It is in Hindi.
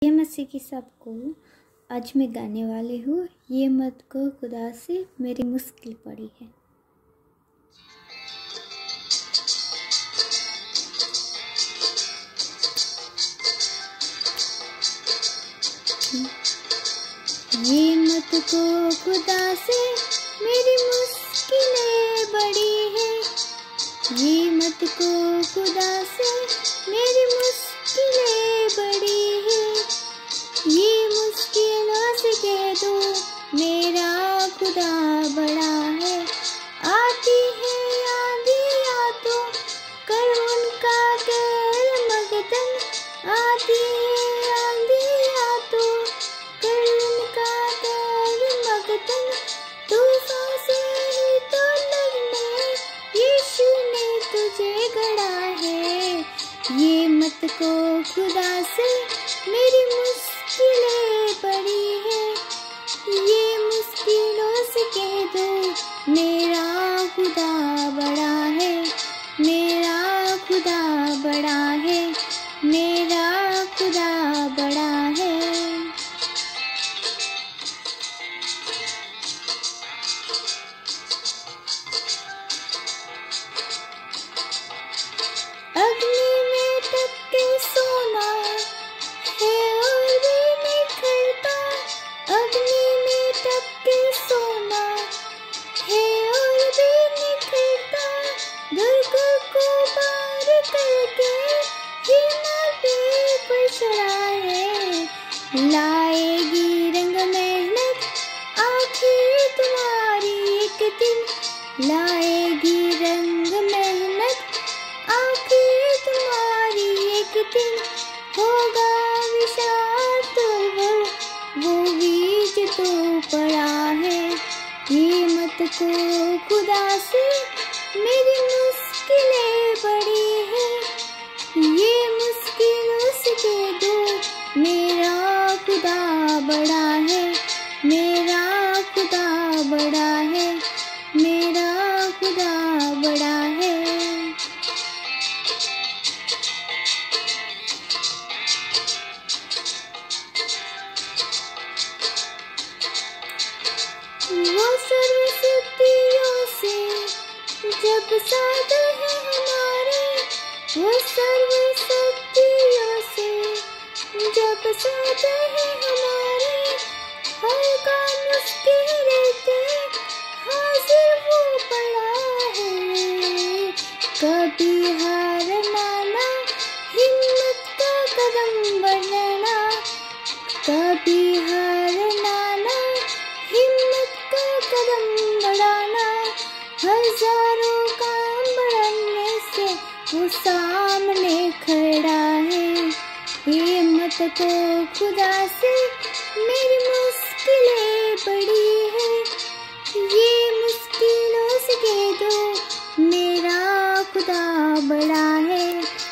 ये मसीह की सबको आज मैं गाने वाली हूँ। ये मत को खुदा से मेरी मुश्किल पड़ी है। ये मत को खुदा से मेरी मुश्किलें बड़ी है। ये मत को खुदा से मेरी मुश्किलें बड़ी है। ये मुश्किलों से कह दो मेरा खुदा बड़ा है। आती है आंधियाँ तो कर उनका कहर मगदन। आती है आंधियाँ तो कर उनका कहर मगदन। तूफान से ही तो लड़ने यीशु ने तुझे गढ़ा है। ये मत को खुदा से मेरी मुश्किलें बड़ी है। ये मुश्किलों से कह दो मेरा खुदा बड़ा है। मेरा खुदा बड़ा है। मेरा खुदा बड़ा है। अग्नि में तप के सोना है और भी निखरता। अग्नि में तप के सोना है और भी निखरता। दुर्ग को पार करके हिम्मत पर चढ़ा है। लाएगी रंग मेहनत आखिर तुम्हारी एक दिन। लाएगी रंग मेहनत आखिर तुम्हारी एक दिन। होगा विशाल तुम वो बीज तो पड़ा है। ये मत को खुदा से मेरी मुश्किलें बड़ी है। ये मुश्किलों से कह दो मेरा खुदा बड़ा है। मेरा खुदा बड़ा है। मेरा खुदा बड़ा है। वो सर्वशक्तियों से जब साथ है हमारे। वो सर्वशक्तियों से जब साथ है हमारे। हर काम उसके रहते हाजिर वो पड़ा है। कभी हारना ना हिम्मत का कदम बढ़ाना। कभी हारना ना हिम्मत का कदम बढ़ाना। हजारों काम बढ़ाने से वो सामने खड़ा है। ये मत को खुदा से मेरी मुश्किलें बड़ी है। ये मुश्किलों से कह दो मेरा खुदा बड़ा है।